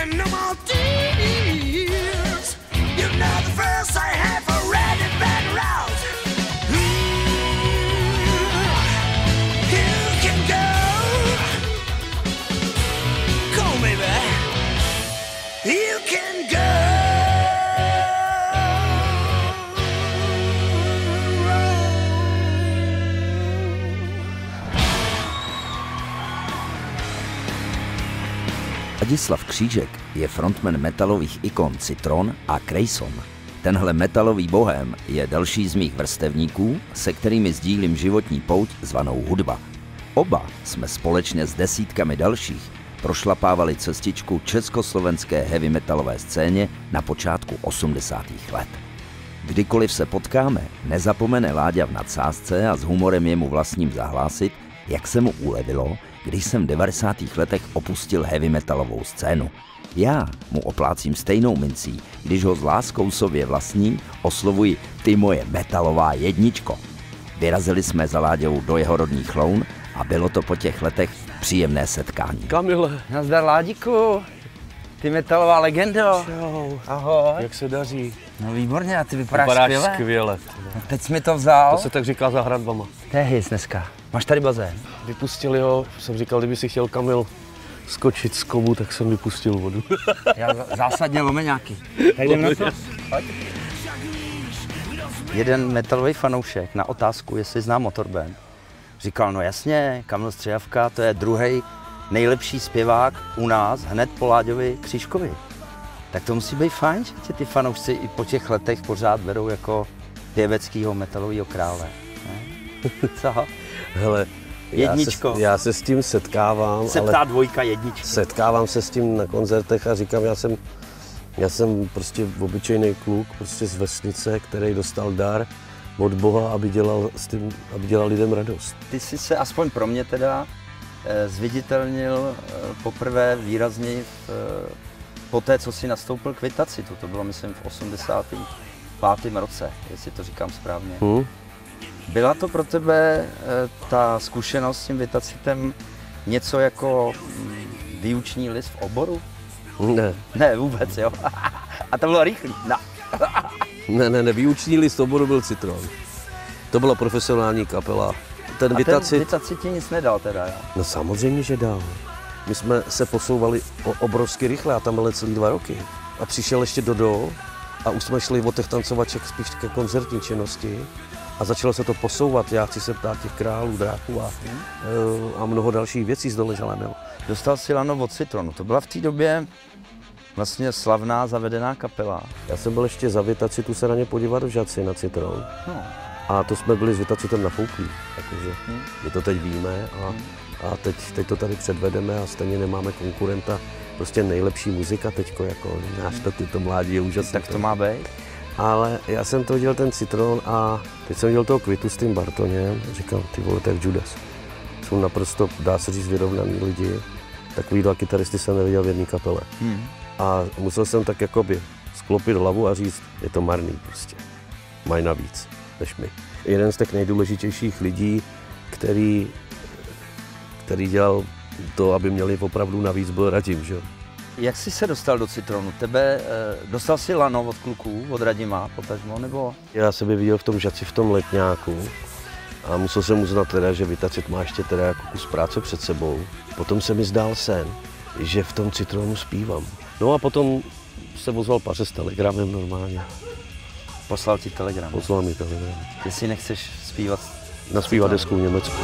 and no more tears. You're not the first I have already been around. You can go. Go, baby. You can go. Ladislav Křížek je frontman metalových ikon Citron a Krejson. Tenhle metalový bohém je další z mých vrstevníků, se kterými sdílím životní pouť zvanou hudba. Oba jsme společně s desítkami dalších prošlapávali cestičku československé heavy metalové scéně na počátku 80. let. Kdykoliv se potkáme, nezapomene Láďa v nadsázce a s humorem jemu vlastním zahlásit, jak se mu ulevilo, když jsem v 90. letech opustil heavy metalovou scénu. Já mu oplácím stejnou mincí, když ho s láskou sobě vlastní oslovuji ty moje metalová jedničko. Vyrazili jsme za Láďou do jeho rodných Loun a bylo to po těch letech příjemné setkání. Kamile. Nazdar Ládiku, ty metalová legendo. Čau. Ahoj. Jak se daří? No výborně, a ty vypadáš skvěle. No, teď jsi mi to vzal. To se tak říká za hradbama. To je hys dneska. Máš tady bazén? Vypustili ho, jsem říkal, kdyby si chtěl Kamil skočit z kovu, tak jsem vypustil vodu. Já zásadně lomeňáky. Tak jdem na to. Jeden metalový fanoušek na otázku, jestli znám Motorband, říkal, no jasně, Kamil Střejavka, to je druhý nejlepší zpěvák u nás, hned po Láďovi Křížkovi. Tak to musí být fajn, že tě ty fanoušci i po těch letech pořád berou jako pěveckýho metalového krále. Ne? Co? Hele, jedničko. Já se s tím setkávám. Se ptá dvojka jedničky. Setkávám se s tím na koncertech a říkám, já jsem prostě obyčejný kluk, prostě z vesnice, který dostal dar od Boha, aby dělal lidem radost. Ty jsi se, aspoň pro mě teda, zviditelnil poprvé výrazně po té, co jsi nastoupil k Vitacitu. To bylo, myslím, v 85. roce, jestli to říkám správně. Byla to pro tebe ta zkušenost s tím Vitacitem něco jako výuční list v oboru? Ne. Ne, vůbec, jo. A to bylo rychlý. No. Ne, výuční list oboru byl Citron. To byla profesionální kapela. Ten Vitacit ti nic nedal teda, jo? No samozřejmě, že dal. My jsme se posouvali obrovsky rychle a tam byly celý 2 roky. A přišel ještě Dodo a už jsme šli od těch tancovaček spíš ke koncertní činnosti. A začalo se to posouvat, já chci se ptát těch králů, dráků a mnoho dalších věcí z Dole Železného. Dostal si lano od Citronu, to byla v té době vlastně slavná zavedená kapela. Já jsem byl ještě za Vitacitu se na ně podívat v Žadci na Citron. No. A to jsme byli s Vitacitem nafouklí, takže my to teď víme a teď to tady předvedeme a stejně nemáme konkurenta. Prostě nejlepší muzika teďko, jako náš to mládí je úžasné. Tak to má být. Ale já jsem to viděl ten Citron a teď jsem viděl toho Kvitu s tím Bartoněm a říkal, ty vole, to je Judas. Jsou naprosto, dá se říct, vyrovnaný lidi. Takovýhle kytaristy jsem neviděl v jedné kapele. A musel jsem tak jakoby sklopit hlavu a říct, je to marný prostě. Mají navíc než my. Jeden z těch nejdůležitějších lidí, který dělal to, aby měli opravdu navíc, byl Radim, že jo? Jak jsi se dostal do Citronu? Dostal jsi lano od kluků, od Radima, potažmo, nebo? Já jsem je viděl v tom Žadci, v tom letňáku a musel jsem uznat teda, že Vitacit má ještě teda jako kus práce před sebou. Potom se mi zdál sen, že v tom Citronu zpívám. No a potom se ozval Paře s telegramem normálně. Poslal ti telegram? Poslal mi telegram. Jestli nechceš zpívat? Naspívat desku v Německu.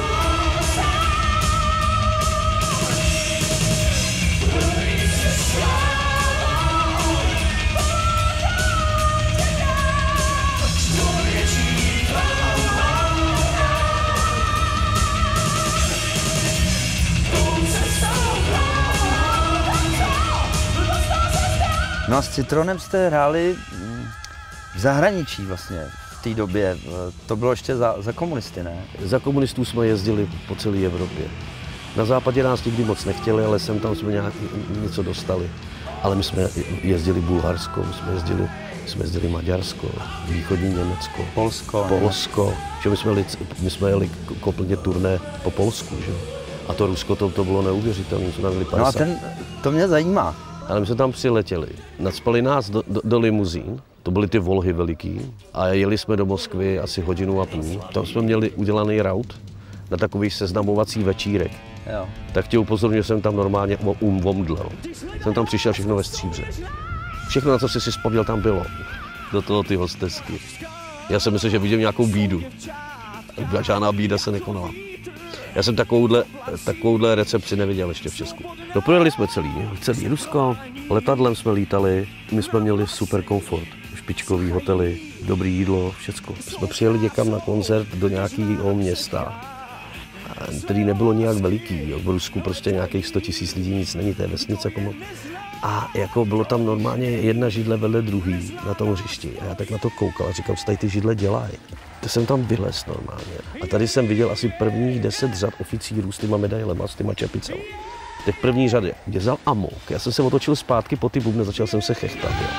No a s Citronem jste hráli v zahraničí vlastně v té době. To bylo ještě za komunisty, ne? Za komunistů jsme jezdili po celé Evropě. Na západě nás nikdy moc nechtěli, ale sem tam jsme něco dostali. Ale my jsme jezdili Bulharsko, my jsme jezdili Maďarsko, východní Německo, Polsko. Že my jsme jeli kompletně turné po Polsku, že? A to Rusko, to bylo neuvěřitelné, jsme tam byli 50. No a to mě zajímá. Ale my jsme tam přiletěli, nacpali nás do limuzín, to byly ty Volhy veliký, a jeli jsme do Moskvy asi hodinu a půl. Tam jsme měli udělaný raut na takový seznamovací večírek. Jo. Tak tě upozorňuji, že jsem tam normálně vomdlel. Jsem tam přišel všechno ve stříbře. Všechno, na co jsi si vzpomněl, tam bylo. Do toho ty hostesky. Já jsem myslel, že vidím nějakou bídu. Žádná bída se nekonala. Já jsem takovouhle recepci neviděl ještě v Česku. Doprojeli jsme celý Rusko, letadlem jsme lítali, my jsme měli super komfort, špičkový hotely, dobrý jídlo, všecko. Jsme přijeli někam na koncert do nějakého města, který nebylo nijak veliký. V Rusku prostě nějakých 100 000 lidí, nic není, to je vesnice. A jako bylo tam normálně jedna židle vedle druhý na tom hřišti. A já tak na to koukal a říkám, co tady ty židle dělají. To jsem tam vylez normálně. A tady jsem viděl asi prvních 10 řad oficírů s těma medailema, s těma čepicama. V těch první řady. Mě vzal amok. Já jsem se otočil zpátky po ty bubny, začal jsem se chechtat. Jo.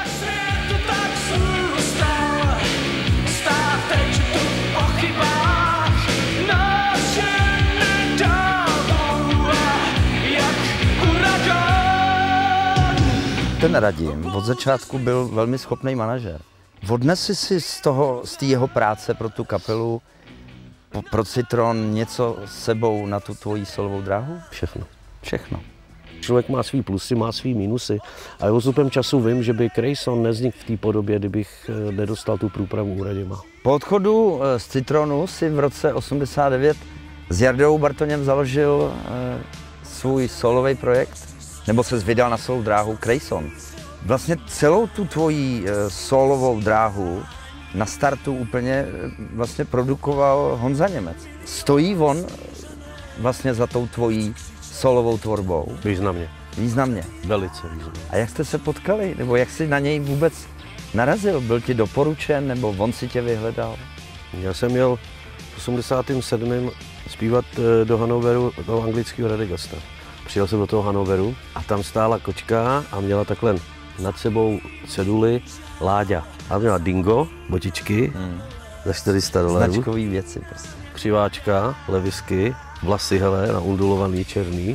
Ten Radim od začátku byl velmi schopný manažer. Odnesl si z té jeho práce pro tu kapelu, pro Citron něco s sebou na tu tvoji solovou dráhu? Všechno. Člověk má svý plusy, má svý minusy. A postupem času vím, že by Crayson nevznikl v té podobě, kdybych nedostal tu průpravu u Radima. Po odchodu z Citronu si v roce 89 s Jardou Bartoněm založil svůj solový projekt, nebo se vydal na solovou dráhu Crayson. Vlastně celou tu tvoji solovou dráhu na startu úplně vlastně produkoval Honza Němec. Stojí on vlastně za tou tvojí solovou tvorbou? Významně. Významně? Velice významně. A jak jste se potkali? Nebo jak jsi na něj vůbec narazil? Byl ti doporučen, nebo on si tě vyhledal? Já jsem jel v 87. zpívat do Hannoveru, do anglického Radegasta. Přijel jsem do toho Hannoveru a tam stála kočka a měla takhle nad sebou ceduli Láďa. A měla dingo, botičky, za 400 $. Značkový věci prostě. Křiváčka, levisky, vlasy, hele, naundulovaný, černý.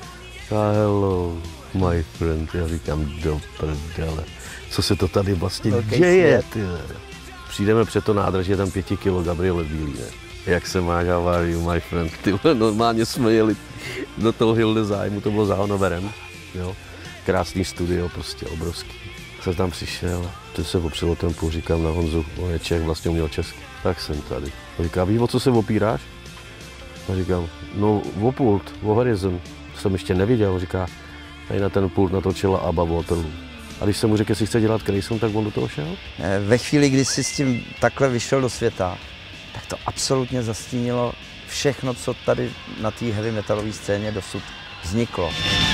A hello, my friend, já říkám, do prdele, co se to tady vlastně děje, ty. Přijdeme před to nádraží, je tam 5 kilo Gabriele Bílý, ne? Jak se máš, how are you, my friend, ty normálně jsme jeli do toho Hilde zájmu, to bylo za Hannoverem, jo. Krásný studio, prostě obrovský. Jsem tam přišel, teď se opřel o tempu, říkám na Honzu, on je Čech, vlastně uměl česky. Tak jsem tady. A říká, víš, o co se opíráš? A říkám, no o pult, o Horizon. To jsem ještě neviděl, říká, tady na ten pult natočila ABBA Waterloo. A když jsem mu řekl, jestli chce dělat Crayson, tak on do toho šel? Ve chvíli, kdy jsi s tím takhle vyšel do světa, tak to absolutně zastínilo všechno, co tady na té heavy metalové scéně dosud vzniklo.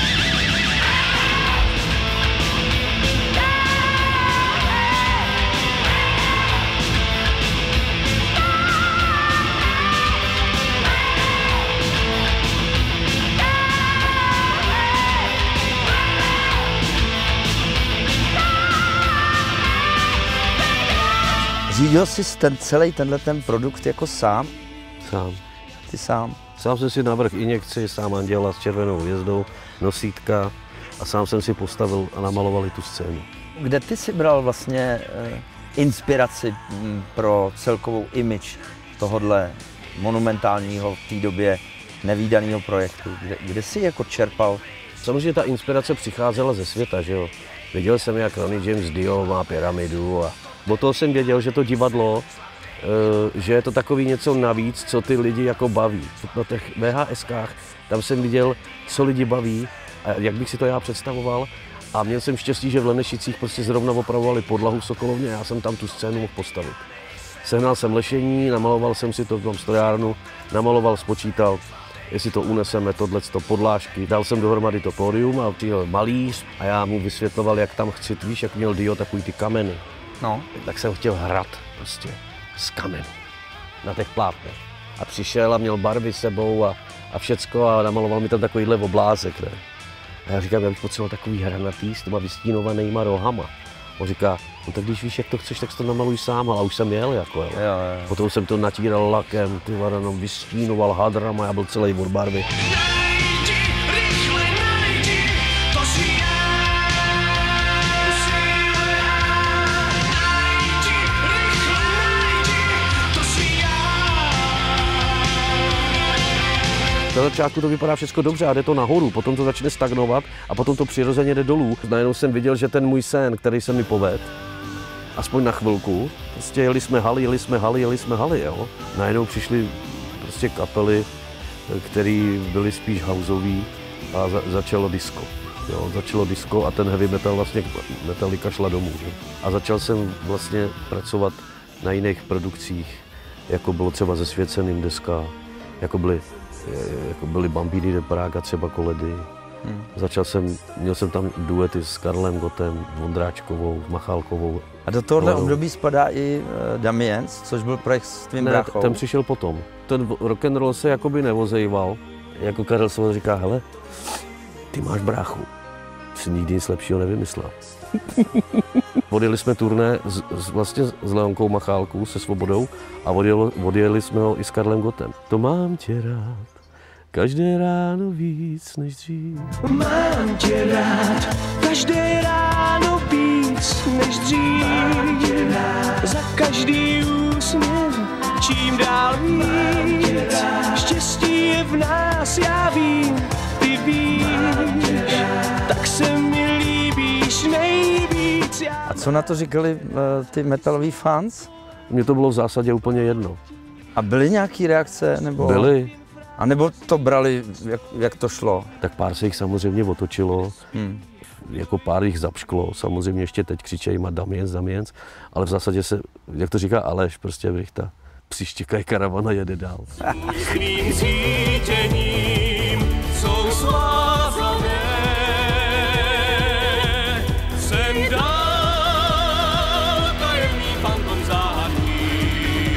Řídil jsi celý tenhle produkt jako sám? Sám. Ty sám? Sám jsem si navrhl injekci, sám Anděla s červenou hvězdou, nosítka a sám jsem si postavil a namaloval i tu scénu. Kde ty si bral vlastně inspiraci pro celkovou image tohodle monumentálního v té době nevídaného projektu? Kde jsi jako čerpal? Samozřejmě ta inspirace přicházela ze světa, že jo. Viděl jsem, jak Ronnie James Dio má pyramidu a od toho jsem věděl, že to divadlo, že je to takový něco navíc, co ty lidi jako baví. Na těch VHSkách tam jsem viděl, co lidi baví a jak bych si to já představoval. A měl jsem štěstí, že v Lenešicích prostě zrovna opravovali podlahu v Sokolovně a já jsem tam tu scénu mohl postavit. Sehnal jsem lešení, namaloval jsem si to v tom strojárnu, namaloval, spočítal, jestli to uneseme, tohleto podlážky. Dal jsem dohromady to pódium a přijel malíř a já mu vysvětloval, jak tam chci, víš, jak měl Dio takový ty kameny. No. Tak jsem chtěl hrad prostě z kamenu na těch plátnech. A přišel a měl barvy s sebou a všecko a namaloval mi tam takovýhle oblázek, ne? A já říkám, já bych potřeboval takový hranatý s těma vystínovanýma rohama. On říká, no tak když víš, jak to chceš, tak si to namaluj sám, ale už jsem jel, jako jo. Potom jsem to natíral lakem, ty vado, vystínoval hadrama, já byl celý od barvy. Na začátku to vypadá všechno dobře a jde to nahoru, potom to začne stagnovat a potom to přirozeně jde dolů. Najednou jsem viděl, že ten můj sen, který se mi povedl, aspoň na chvilku, prostě jeli jsme haly, jo. Najednou přišly prostě kapely, které byly spíš houseový a začalo disco. Jo, začalo disco a ten heavy metal vlastně Metallica šla domů. Že? A začal jsem vlastně pracovat na jiných produkcích, jako bylo třeba ze Svěceným deska, jako byly Bambini de Praga, třeba Koledy. Měl jsem tam duety s Karlem Gottem, Vondráčkovou, Machálkovou. A do tohohle období spadá i Damiens, což byl projekt s tvým bráchou. Ten přišel potom. Ten rock'n'roll se jakoby nevozejval. Jako Karel Soboda říká, hele, ty máš bráchu. Jsi nikdy nic lepšího nevymyslel. Odjeli jsme turné vlastně s Leonkou Machálkou, se Svobodou a odjeli jsme ho i s Karlem Gottem. To mám tě rád, každé ráno víc než dřív. Mám tě rád, každé ráno víc než dřív. Za každý úsměv, čím dál víc. Štěstí je v nás, já vím, ty víš. Tak se mi líbíš nejvíc. A co na to říkali ty metaloví fans? Mně to bylo v zásadě úplně jedno. A byly nějaké reakce? Nebo... Byly. A nebo to brali, jak to šlo? Tak pár se jich samozřejmě otočilo, jako pár jich zapšklo, samozřejmě ještě teď křičejí Damiens, ale v zásadě se, jak to říká Aleš, prostě Brichta, přištěkají karavana jede dál. Jichvým cítěním jsou svázané, jsem dál tajemný fantom záhadný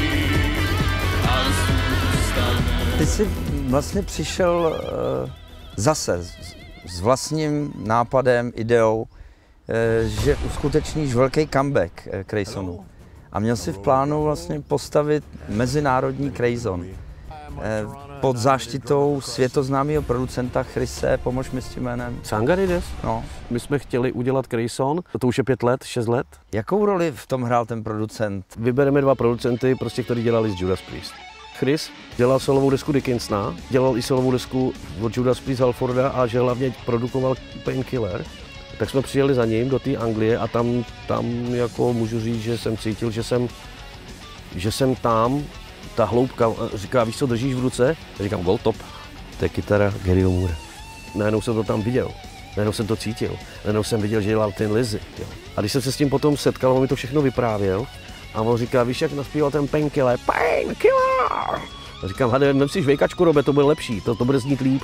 a zůstane. Ty jsi vlastně přišel zase s vlastním nápadem, ideou, že uskutečníš velký comeback Craysonu. A měl jsi v plánu vlastně postavit mezinárodní Crayson pod záštitou světoznámého producenta Chrise, pomož mi s tím jménem. Tsangarides? No. My jsme chtěli udělat Crayson, to už je 5 let, 6 let. Jakou roli v tom hrál ten producent? Vybereme 2 producenty, prostě, kteří dělali z Judas Priest. Chris dělal solovou desku Dickinsona, dělal i solovou desku od Judas Priest Halforda a že hlavně produkoval Painkiller. Tak jsme přijeli za ním do té Anglie a tam jako můžu říct, že jsem cítil, že jsem tam, ta hloubka, říká, víš co držíš v ruce? A říkám, Gold Top, to je kytara Garyho Moore. Najednou jsem to tam viděl, najednou jsem to cítil, najednou jsem viděl, že dělal ten Lizzy. A když jsem se s tím potom setkal, on mi to všechno vyprávěl a on říká, víš, jak naspíval ten Painkiller? Painkiller! A říkám, hade, nemyslíš vejkačku, Robe, to bude lepší, to bude znít líp.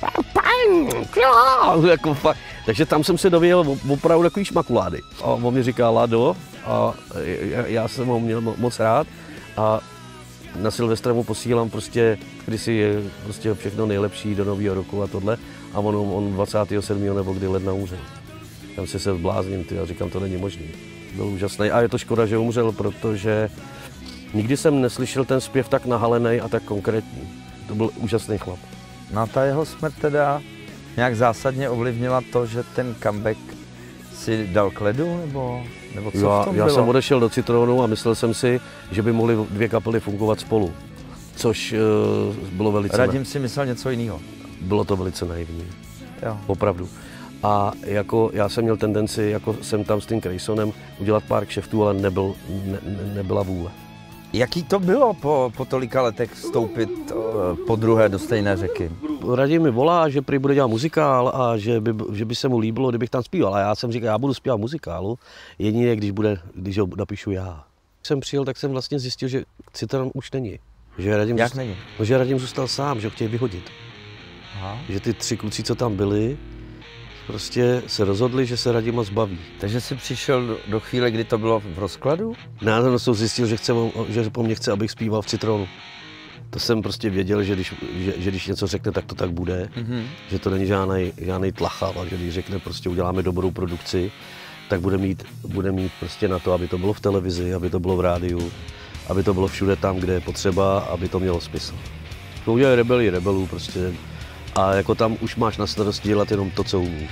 Jako fakt. Takže tam jsem se dověděl opravdu takový šmakulády. A on mi říká Lado a já jsem ho měl moc rád a na Silvestra mu posílám prostě, když si je prostě všechno nejlepší do nového roku a tohle a on 27. nebo kdy ledna umřel. Tam si se zblázním, a říkám, to není možný. Byl úžasný a je to škoda, že umřel, protože nikdy jsem neslyšel ten zpěv tak nahalený a tak konkrétní. To byl úžasný chlap. No a ta jeho smrt teda nějak zásadně ovlivnila to, že ten comeback si dal k ledu, nebo co v tom bylo? Já jsem odešel do Citronu a myslel jsem si, že by mohly 2 kapely fungovat spolu, což bylo velice... Radim si myslel něco jiného. Bylo to velice naivní, Jo. opravdu. A jako já jsem měl tendenci, jako jsem tam s tím Craysonem, udělat pár kšeftů, ale nebyla vůle. Jaký to bylo po tolika letech vstoupit po druhé do stejné řeky? Radim mi volá, že prý bude dělat muzikál a že by se mu líbilo, kdybych tam zpíval. A já jsem říkal, já budu zpívat muzikálu, jedině když ho napíšu já. Když jsem přijel, tak jsem vlastně zjistil, že Citron už není. Že Radim není? Že Radim zůstal sám, že ho chtějí vyhodit. Aha. Že ty 3 kluci, co tam byli, prostě se rozhodli, že se Radima zbaví. Takže jsi přišel do chvíle, kdy to bylo v rozkladu? Náhodou jsem zjistil, že po mně chce, abych zpíval v Citronu. To jsem prostě věděl, že když něco řekne, tak to tak bude. Mm-hmm. Že to není žádný tlachal, že když řekne, prostě uděláme dobrou produkci, tak bude mít prostě na to, aby to bylo v televizi, aby to bylo v rádiu, aby to bylo všude tam, kde je potřeba, aby to mělo smysl. To udělali rebelů prostě. A jako tam už máš na starosti dělat jenom to, co umí.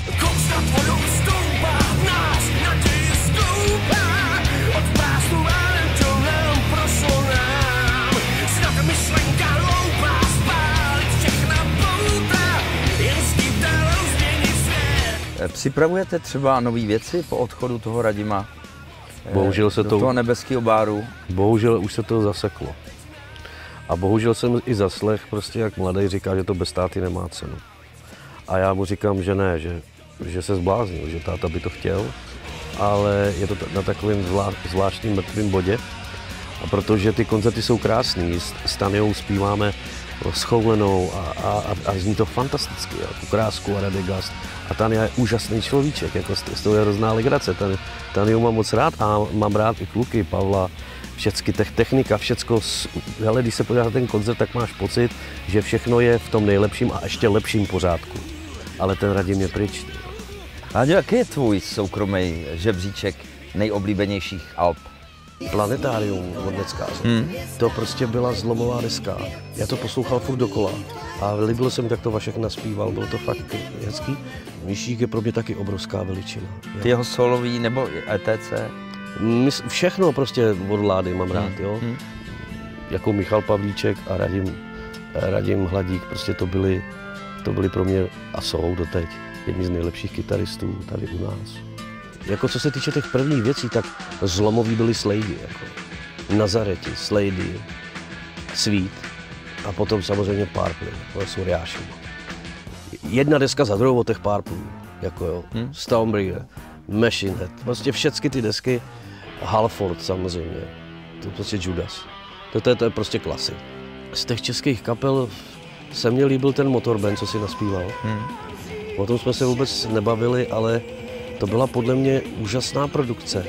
Připravujete třeba nové věci po odchodu toho Radima? Bohužel se do to... toho nebeského báru? Bohužel už se to zaseklo. A bohužel jsem i zaslech, prostě jak mladý říká, že to bez táty nemá cenu. A já mu říkám, že ne, že se zbláznil, že táta by to chtěl, ale je to na takovém zvláštním mrtvém bodě. A protože ty koncerty jsou krásný, s Tanyou zpíváme Schoulenou a zní to fantasticky, jako Krásku a Radegast. A Tania je úžasný človíček, jako z toho je hrozná legrace. Taniu mám moc rád a mám rád i kluky, Pavla, všecky technika, všecko. Hele, když se podíváš na ten koncert, tak máš pocit, že všechno je v tom nejlepším a ještě lepším pořádku. Ale ten Radim je pryč. Láďo, jaký je tvůj soukromý žebříček nejoblíbenějších alb? Planetárium od Neckáře. To prostě byla zlomová deska. Já to poslouchal furt dokola a líbilo se mi, jak to Vašek naspíval, bylo to fakt hezký. Míšík je pro mě taky obrovská veličina. Ty jeho solový nebo ETC? Všechno prostě od Lády mám rád, jo. Jako Michal Pavlíček a Radim Hladík, prostě to byly pro mě a jsou doteď jedni z nejlepších kytaristů tady u nás. Jako co se týče těch prvních věcí, tak zlomový byly Slady, jako Nazareti, Slady, Sweet a potom samozřejmě Purple, to jsou Riáši. Jedna deska za druhou od těch Purple, jako jo, Stormbreaker, Machine Head, prostě všechny ty desky, Halford samozřejmě, to je prostě Judas, to je prostě klasik. Z těch českých kapel se mně líbil ten Motorband, co si naspíval. O tom jsme se vůbec nebavili, ale to byla podle mě úžasná produkce.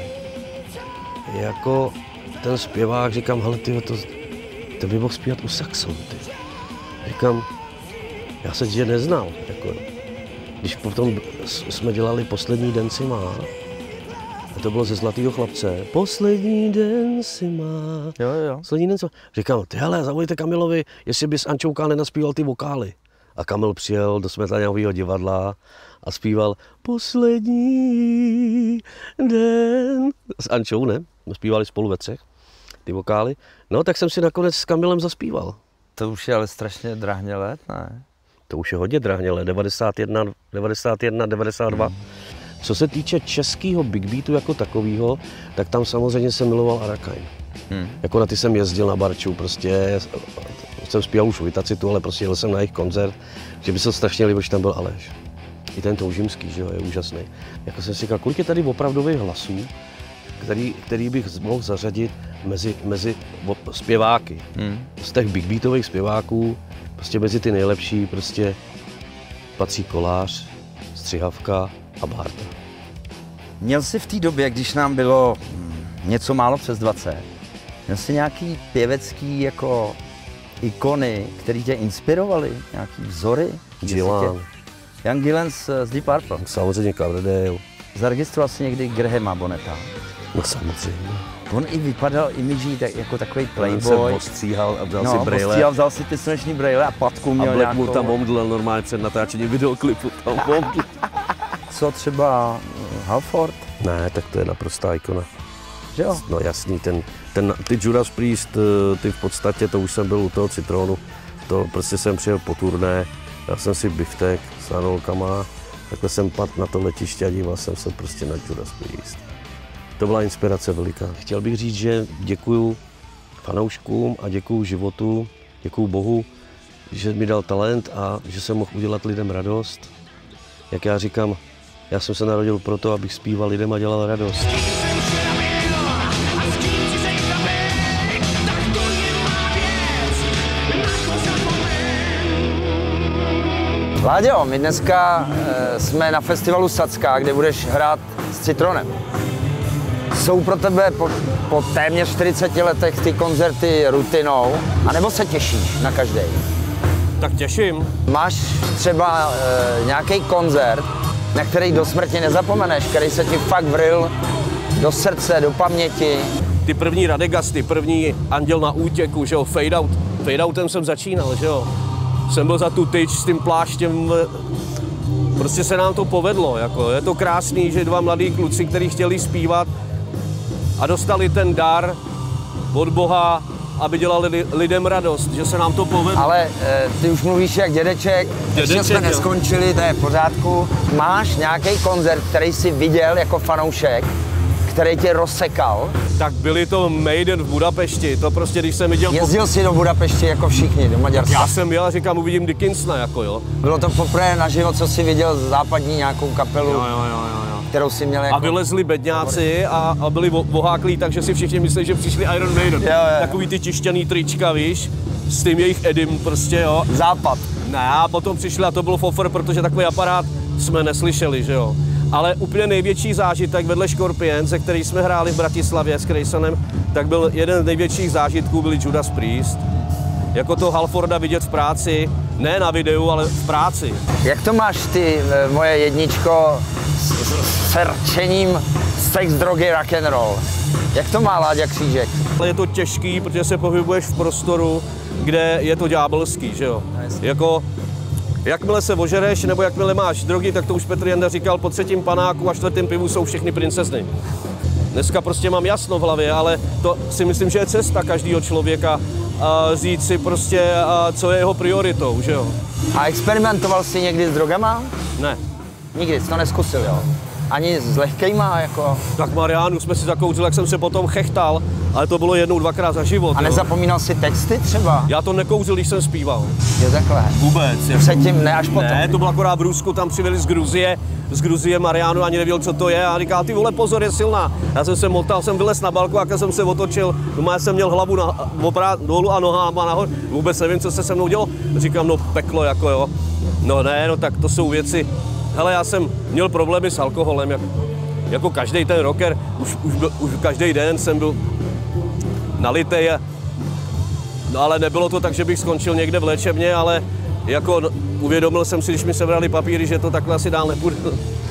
Jako ten zpěvák, říkám, hele tyjo, to by mohl zpívat u saxonu, ty. Říkám, já se tě neznal, jako. Když potom jsme dělali Poslední den si má, a to bylo ze Zlatýho chlapce, Poslední den si má, Jo. Poslední den si má. Říkám, ty hele, zavolejte Kamilovi, jestli by s Ančouka nenaspíval ty vokály. A Kamil přijel do Smetaňového divadla a zpíval Poslední den s Ančou, ne? My zpívali spolu ve třech, ty vokály. No, tak jsem si nakonec s Kamilem zaspíval. To už je ale strašně drahně let, ne? To už je hodně drahně let, 91, 92. Co se týče českého big beatu jako takového, tak tam samozřejmě jsem miloval Arakain. Jako na ty jsem jezdil na Barču, prostě jsem zpíval už Vitacitu, ale prostě jel jsem na jejich koncert, že by se strašně líbil, že tam byl Aleš. I ten Toužimský, že jo, je úžasný. Jako jsem si říkal, kolik je tady opravdových hlasů, který bych mohl zařadit mezi zpěváky. Z těch big beatových zpěváků, prostě mezi ty nejlepší, prostě patří Kolář, Střihavka a Bárta. Měl jsi v té době, když nám bylo něco málo přes 20, měl jsi nějaký pěvecký jako ikony, které tě inspirovaly, nějaký vzory? Gillan. Jan Gillan z Deep Purple. Samozřejmě Coverdale. Zaregistroval jsi někdy Grahama Bonnetta? No samozřejmě. On i vypadal imidží jako takový On se playboy. ostříhal a vzal si brejle. Vzal si ty sluneční brejle a patku měl A Black mu nějakou. tam omdlel normálně před natáčením videoklipu. Tam omdlel. Co třeba Halford? Ne, tak to je naprostá ikona. Že jo? No jasný, ty Judas Priest, ty v podstatě, to už jsem byl u toho Citronu, to prostě jsem přijel po turné, dal jsem si biftek s Anolkama, takhle jsem padl na to letiště a díval jsem se prostě na Judas Priest. To byla inspirace veliká. Chtěl bych říct, že děkuju fanouškům a děkuju životu, děkuju Bohu, že mi dal talent a že jsem mohl udělat lidem radost. Jak já říkám, já jsem se narodil proto, abych zpíval lidem a dělal radost. Láďo, my dneska jsme na festivalu Sacka, kde budeš hrát s Citronem. Jsou pro tebe po téměř 40 letech ty koncerty rutinou, anebo se těšíš na každý? Tak těším. Máš třeba nějaký koncert, na který do smrti nezapomeneš, který se ti fakt vril do srdce, do paměti? Ty první Radegasty, první Anděl na útěku, že jo, Fade Out. Fade Outem jsem začínal, že jo. Jsem byl za tu tyč s tím pláštěm, prostě se nám to povedlo, jako. Je to krásný, že dva mladí kluci, kteří chtěli zpívat a dostali ten dar od Boha aby dělali lidem radost, že se nám to povedlo. Ale ty už mluvíš jak dědeček, ještě jsme neskončili, to je v pořádku. Máš nějaký koncert, který jsi viděl jako fanoušek, který tě rozsekal? Tak byli to Maiden v Budapešti, to prostě, když jsem viděl... Jezdil jsi do Budapešti jako všichni, do Maďarska? Já jsem jel a říkám, uvidím Dickinsona, jako jo. Bylo to poprvé naživo, co jsi viděl západní nějakou kapelu, Jo. kterou jsi měl jako... A vylezli bedňáci a byli voháklí, takže si všichni mysleli, že přišli Iron Maiden. Jo. Takový ty tištěný trička, víš, s tím jejich edim prostě, jo. Západ. Ne, a potom přišli a to byl fofr, protože takový aparát jsme neslyšeli, že jo. Ale úplně největší zážitek vedle Scorpions, ze který jsme hráli v Bratislavě s Craysonem, tak byl jeden z největších zážitků, byli Judas Priest. Jako to Halforda vidět v práci, ne na videu, ale v práci. Jak to máš ty, moje jedničko, s rčením sex, drogy, rock and roll? Jak to má Láďa Křížek? Ale je to těžký, protože se pohybuješ v prostoru, kde je to ďábelský, že jo. Jako, jakmile se ožereš, nebo jakmile máš drogy, tak to už Petr Janda říkal, po 3. panáku a 4. pivu jsou všechny princezny. Dneska prostě mám jasno v hlavě, ale to si myslím, že je cesta každého člověka říct si prostě, co je jeho prioritou, že jo. A experimentoval jsi někdy s drogama? Ne. Nikdy jsi to neskusil, jo? Ani s lehkejma, jako... Tak Mariánu jsme si zakouřili, jak jsem se potom chechtal, ale to bylo jednou, dvakrát za život. A nezapomínal si texty třeba? Já to nekouřil, když jsem zpíval. Je takhle. Vůbec. Předtím, ne až potom. Ne, to bylo akorát v Rusku, tam přiveli z Gruzie Mariánu, ani nevěděl, co to je, a říkal, ty vole, pozor, je silná. Já jsem se motal, jsem vylez na balku, a když jsem se otočil, doma jsem měl hlavu dolů a nohama nahoru, vůbec nevím, co se se mnou dělo. Říkám, no peklo, jako jo. No ne, no tak to jsou věci. Hele, já jsem měl problémy s alkoholem, jako každý ten rocker, už každý den jsem byl nalitej. No ale nebylo to tak, že bych skončil někde v léčebně, ale jako uvědomil jsem si, když mi sebrali papíry, že to takhle asi dál nepůjde.